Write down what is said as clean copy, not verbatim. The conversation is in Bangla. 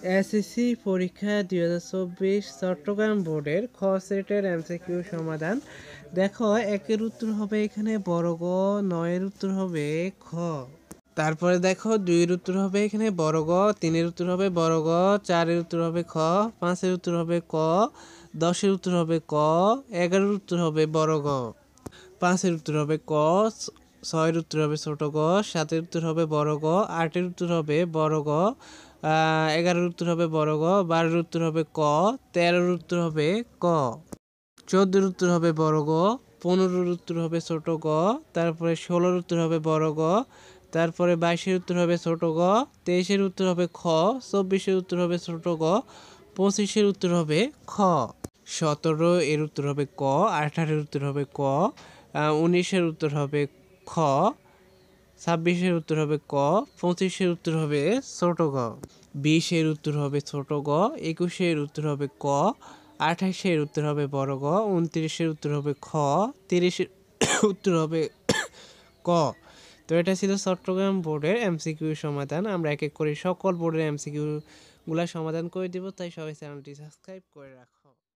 এসএসসি পরীক্ষা 2024 চট্টগ্রাম বোর্ডের খ সেটের এমসিকিউ সমাধান। দেখো, একের উত্তর হবে এখানে বড় গ, 9 এর উত্তর হবে খ। তারপরে দেখো 2 এর উত্তর হবে এখানে বড় গ, 3 এর উত্তর হবে বড় গ, 4 এর উত্তর হবে খ, 5 এর উত্তর হবে ক, 10 এর উত্তর হবে ক, 11 এর উত্তর হবে বড় গ, 5 এর উত্তর হবে ক, 6 এর উত্তর হবে ছোট গ, 7 এর উত্তর হবে বড় গ, 8 এর উত্তর হবে বড় গ, 11 এর উত্তর হবে বড় গ, 12 এর উত্তর হবে ক, 13 এর উত্তর হবে ক, 14 এর উত্তর হবে বড় গ, 15 এর উত্তর হবে ছোট গ, তারপরে 16 এর উত্তর হবে বড় গ, তারপরে 22 এর উত্তর হবে ছোট গ, 23 এর উত্তর হবে খ, 24 এর উত্তর হবে ছোট গ, 25 এর উত্তর হবে খ, 17 এর উত্তর হবে ক, 18 এর উত্তর হবে ক, 19 এর উত্তর হবে খ, 26 এর উত্তর হবে ক, 25 এর উত্তর হবে ছোট গ, 20 এর উত্তর হবে ছোট গ, 21 এর উত্তর হবে ক, 28 এর উত্তর হবে বড় গ, 29 এর উত্তর হবে খ, 30 এর উত্তর হবে ক। তো এটা ছিল চট্টগ্রাম বোর্ডের এমসিকিউ সমাধান। আমরা এক এক করে সকল বোর্ডের এমসিকিউ গুলা সমাধান করে দিব, তাই সবাই চ্যানেলটি সাবস্ক্রাইব করে রাখো।